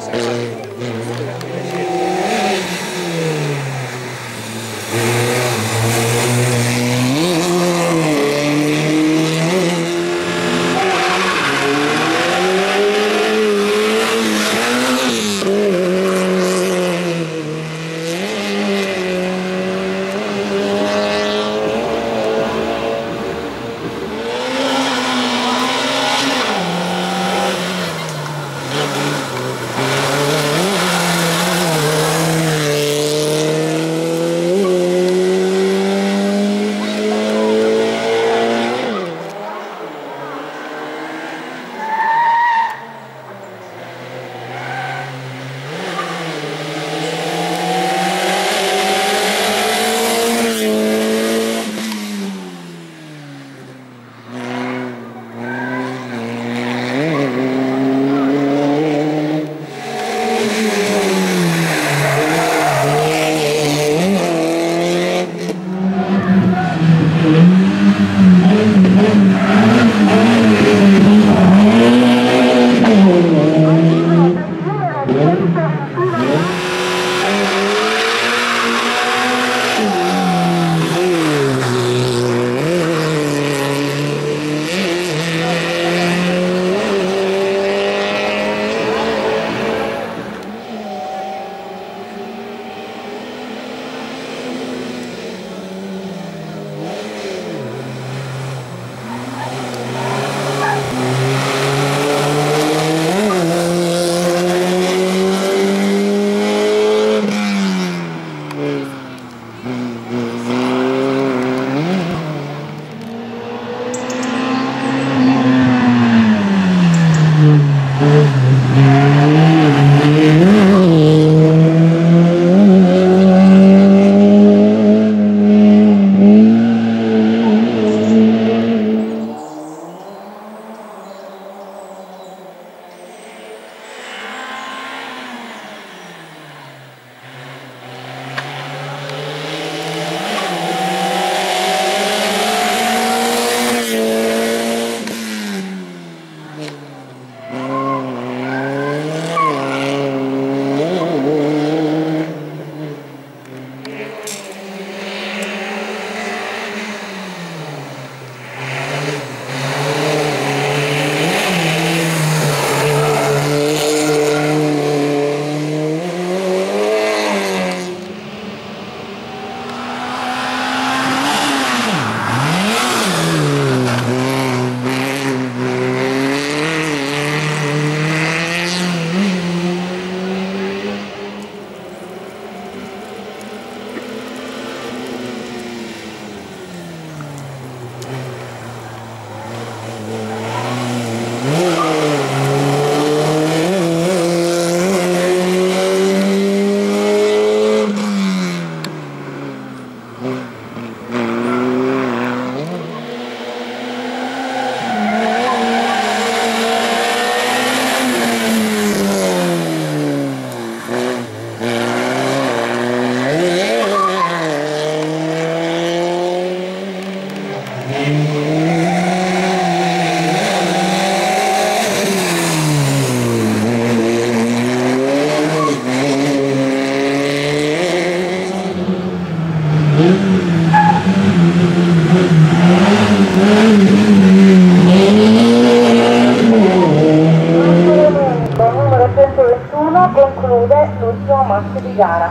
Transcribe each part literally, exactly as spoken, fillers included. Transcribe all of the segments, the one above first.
di gara.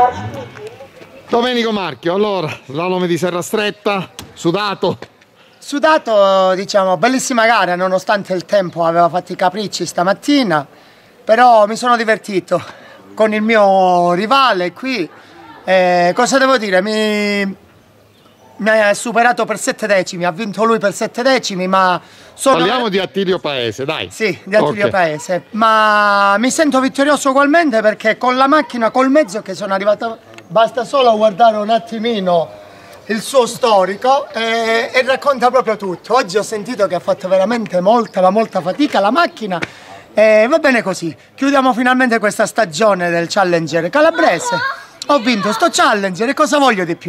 Domenico Marchio, allora, slalom di Serrastretta, sudato. Sudato, diciamo, bellissima gara, nonostante il tempo aveva fatto i capricci stamattina, però mi sono divertito con il mio rivale qui. Eh, cosa devo dire? Mi, mi ha superato per sette decimi, ha vinto lui per sette decimi, ma sono... Parliamo di Attilio Paese, dai. Sì, di Attilio Okay. Paese, ma mi sento vittorioso ugualmente perché con la macchina, col mezzo che sono arrivato, basta solo guardare un attimino il suo storico e, e racconta proprio tutto. Oggi ho sentito che ha fatto veramente molta, ma molta fatica la macchina e va bene così. Chiudiamo finalmente questa stagione del Challenger calabrese. Ho vinto sto Challenger e cosa voglio di più?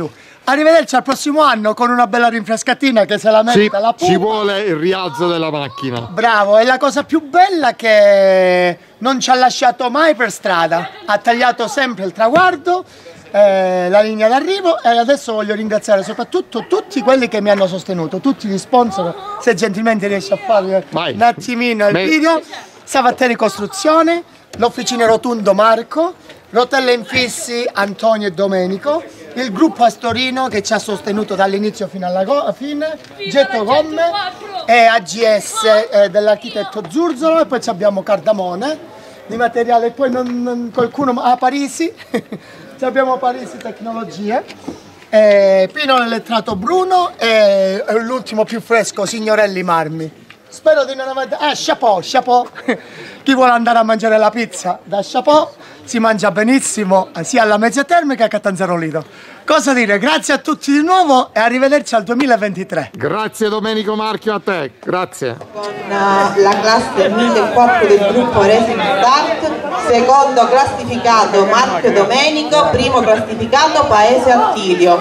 arrivederci al prossimo anno con una bella rinfrescatina che se la merita Ci, la Puma. ci vuole il rialzo della macchina. Bravo, e la cosa più bella che non ci ha lasciato mai per strada, ha tagliato sempre il traguardo, eh, la linea d'arrivo, e adesso voglio ringraziare soprattutto tutti quelli che mi hanno sostenuto, tutti gli sponsor, se gentilmente riesci a fare Vai. un attimino il Me- video. Savatteri Costruzione, l'Officina Rotundo Marco, Rotelle Infissi Antonio e Domenico, il gruppo Astorino che ci ha sostenuto dall'inizio fino alla go- fine, Getto Gomme e A G S eh, dell'architetto Zurzolo, e poi ci abbiamo Cardamone di materiale, poi non, non- qualcuno a Parisi, ci abbiamo Parisi Tecnologie, eh, Pino l'Elettrato Bruno e, e l'ultimo più fresco Signorelli Marmi. Spero di non aver... Ah, chapeau, chapeau. Chi vuole andare a mangiare la pizza da chapeau si mangia benissimo sia alla Mezzia Termica che a Catanzaro Lido. Cosa dire? Grazie a tutti di nuovo e arrivederci al duemilaventitré. Grazie Domenico Marchio, a te, grazie. Con uh, la classe mille quattro del gruppo Racing Start, secondo classificato Marchio Domenico, primo classificato Paese Attilio.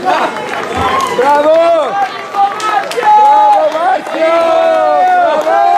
Bravo! Bravo Marchio! Bravo!